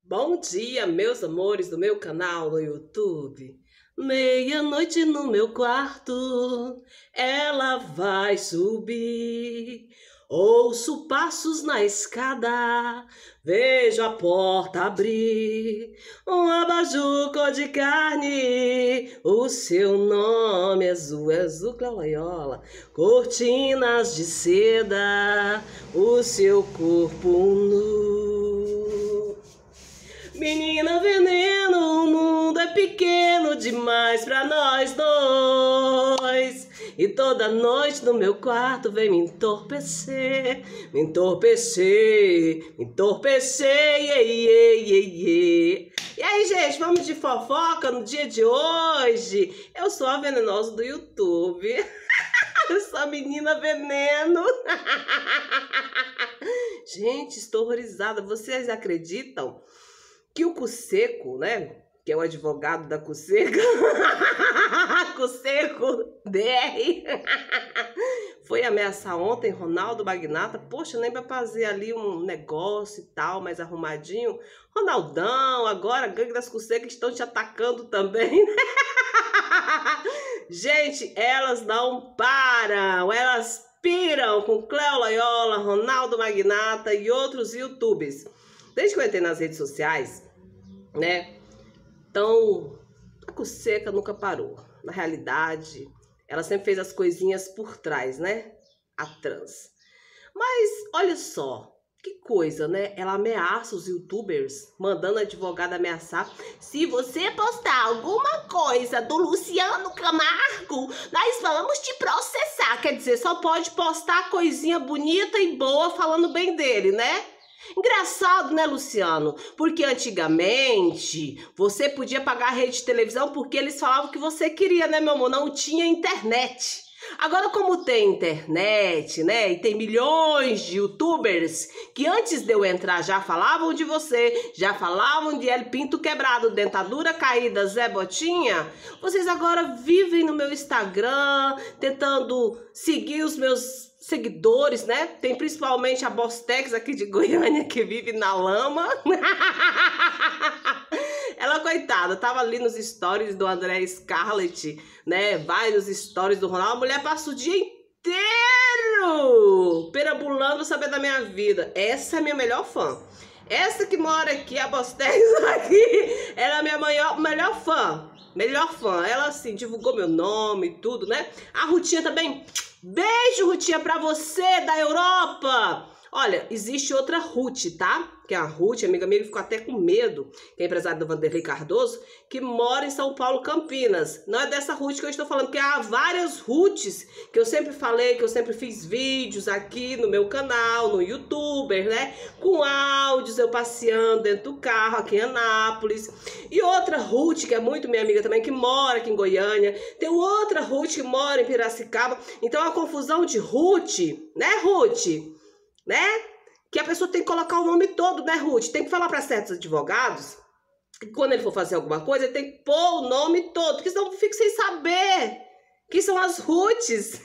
Bom dia, meus amores do meu canal no YouTube. Meia-noite no meu quarto, ela vai subir. Ouço passos na escada, vejo a porta abrir. Um abajur cor de carne, o seu nome é Azul Clauaiola. Cortinas de seda, o seu corpo nu. Menina veneno, o mundo é pequeno demais pra nós dois. E toda noite no meu quarto vem me entorpecer, iê, iê, iê, iê. E aí, gente, vamos de fofoca no dia de hoje? Eu sou a venenosa do YouTube. Eu sou a menina veneno. Gente, estou horrorizada. Vocês acreditam que o Cusseco, né, que é o advogado da Cusseca, Cusseco DR, foi ameaçar ontem Ronaldo Magnata? Poxa, nem pra fazer ali um negócio e tal, mais arrumadinho. Ronaldão, agora a gangue das Cussecas estão te atacando também, né? Gente, elas não param, elas piram com Cléo Loyola, Ronaldo Magnata e outros youtubers. Desde que eu entrei nas redes sociais, né? Então, a Cusseca nunca parou. Na realidade, ela sempre fez as coisinhas por trás, né? A trans. Mas, olha só, que coisa, né? Ela ameaça os youtubers, mandando a advogada ameaçar. Se você postar alguma coisa do Luciano Camargo, nós vamos te processar. Quer dizer, só pode postar coisinha bonita e boa falando bem dele, né? Engraçado, né, Luciano? Porque antigamente você podia pagar a rede de televisão porque eles falavam que você queria, né, meu amor? Não tinha internet. Agora, como tem internet, né, e tem milhões de youtubers que antes de eu entrar já falavam de você, já falavam de El Pinto Quebrado, Dentadura Caída, Zé Botinha, vocês agora vivem no meu Instagram tentando seguir os meus seguidores, né? Tem principalmente a Bostex aqui de Goiânia que vive na lama. Ela, coitada, tava ali nos stories do André Scarlett, né? Vai nos stories do Ronaldo. A mulher passa o dia inteiro perambulando saber da minha vida. Essa é a minha melhor fã. Essa que mora aqui, a Bostex aqui, ela é a minha melhor fã. Melhor fã. Ela, assim, divulgou meu nome e tudo, né? A Rutinha também. Beijo, Rutinha, pra você da Europa. Olha, existe outra Ruth, tá? Que é a Ruth, amiga minha, que ficou até com medo, que é empresária do Vanderlei Cardoso, que mora em São Paulo, Campinas. Não é dessa Ruth que eu estou falando, porque há várias Ruths que eu sempre falei, que eu sempre fiz vídeos aqui no meu canal, no YouTuber, né? Com áudios, eu passeando dentro do carro aqui em Anápolis. E outra Ruth, que é muito minha amiga também, que mora aqui em Goiânia. Tem outra Ruth que mora em Piracicaba. Então, é uma confusão de Ruth, né, Ruth? Né? Que a pessoa tem que colocar o nome todo, né, Ruth? Tem que falar para certos advogados que quando ele for fazer alguma coisa, ele tem que pôr o nome todo, porque senão eu fico sem saber quem são as Ruths.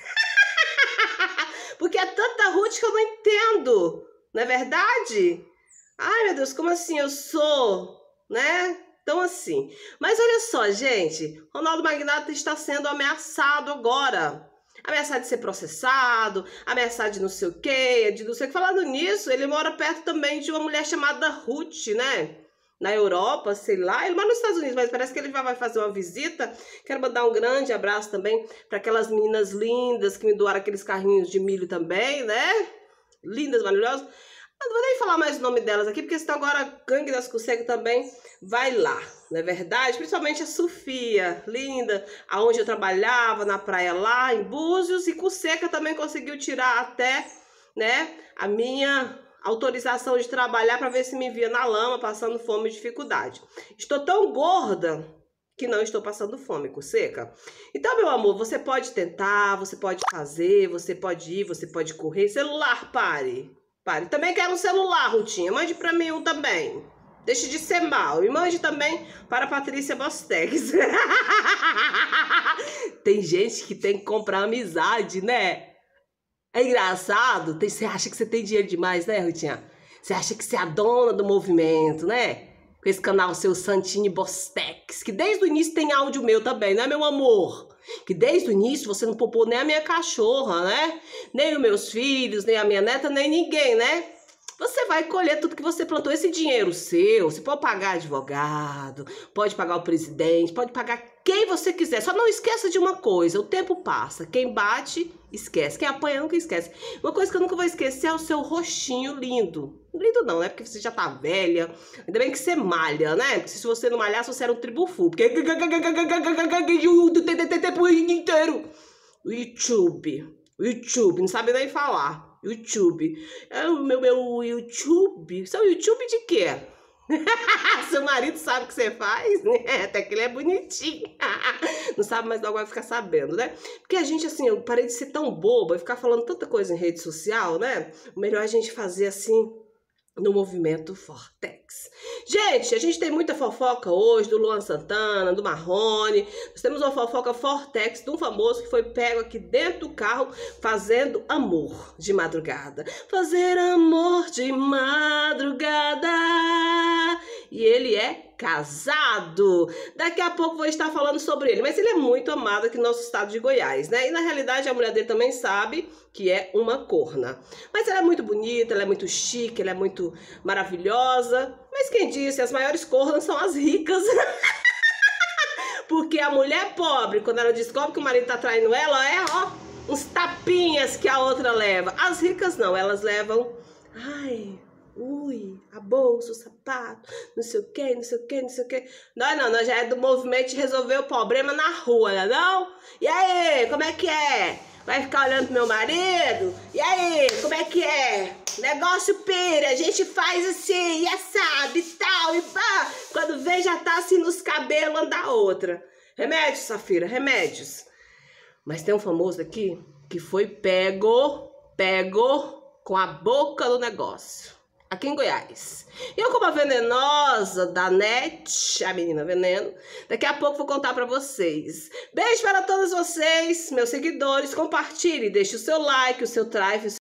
Porque é tanta Ruth que eu não entendo, não é verdade? Ai, meu Deus, como assim eu sou, né? Então, assim. Mas olha só, gente, Ronaldo Magnata está sendo ameaçado agora. Ameaçado de ser processado, ameaçado de não sei o quê, de não sei o que. Falando nisso, ele mora perto também de uma mulher chamada Ruth, né? Na Europa, sei lá. Ele mora nos Estados Unidos, mas parece que ele vai fazer uma visita. Quero mandar um grande abraço também para aquelas meninas lindas que me doaram aqueles carrinhos de milho também, né? Lindas, maravilhosas. Não vou nem falar mais o nome delas aqui, porque senão agora a gangue das Cussecas também vai lá, não é verdade? Principalmente a Sofia, linda, aonde eu trabalhava, na praia lá, em Búzios, e Cusseca também conseguiu tirar até, né, a minha autorização de trabalhar para ver se me via na lama, passando fome e dificuldade. Estou tão gorda que não estou passando fome, Cusseca. Então, meu amor, você pode tentar, você pode fazer, você pode ir, você pode correr. Celular, pare. Pare. Também quero um celular, Rutinha. Mande pra mim um também. Deixe de ser mal. E mande também para a Patrícia Bostex. Tem gente que tem que comprar amizade, né? É engraçado. Você acha que você tem dinheiro demais, né, Rutinha? Você acha que você é a dona do movimento, né? com esse canal seu Santini Bostex, que desde o início tem áudio meu também, né, meu amor? Que desde o início você não poupou nem a minha cachorra, né? Nem os meus filhos, nem a minha neta, nem ninguém, né? Você vai colher tudo que você plantou, esse dinheiro seu. Você pode pagar advogado, pode pagar o presidente, pode pagar quem você quiser. Só não esqueça de uma coisa, o tempo passa. Quem bate, esquece. Quem apanha, nunca esquece. Uma coisa que eu nunca vou esquecer é o seu rostinho lindo. Lindo não, né? Porque você já tá velha. Ainda bem que você malha, né? Porque se você não malhasse, você era um tribufu. Porque o tempo inteiro. O YouTube, não sabe nem falar. YouTube. É o meu YouTube. Seu YouTube de quê? Seu marido sabe o que você faz? Até que ele é bonitinho. Não sabe, mas logo vai ficar sabendo, né? Porque a gente, assim, eu parei de ser tão boba e ficar falando tanta coisa em rede social, né? O melhor é a gente fazer assim no movimento Vortex. Gente, a gente tem muita fofoca hoje do Luan Santana, do Marrone. Nós temos uma fofoca Vortex de um famoso que foi pego aqui dentro do carro fazendo amor de madrugada. Fazer amor de madrugada. E ele é casado. Daqui a pouco vou estar falando sobre ele, mas ele é muito amado aqui no nosso estado de Goiás, né? E na realidade a mulher dele também sabe que é uma corna. Mas ela é muito bonita, ela é muito chique, ela é muito maravilhosa. Mas quem disse, as maiores cornas são as ricas. Porque a mulher pobre, quando ela descobre que o marido tá traindo ela, é uns tapinhas que a outra leva. As ricas não, elas levam, ai, ui, a bolsa, o sapato, não sei o que, não sei o que, não sei o que. Nós já é do movimento de resolver o problema na rua, né não? E aí, como é que é? Vai ficar olhando pro meu marido? E aí, como é que é? Negócio pira, a gente faz assim, e assado e tal, e pá. Quando vê, já tá assim nos cabelos, anda outra. Remédios, Safira, remédios. Mas tem um famoso aqui que foi pego com a boca do negócio. Aqui em Goiás. Eu, como a venenosa da net, a menina veneno, daqui a pouco vou contar pra vocês. Beijo para todos vocês, meus seguidores. Compartilhe, deixe o seu like, o seu drive,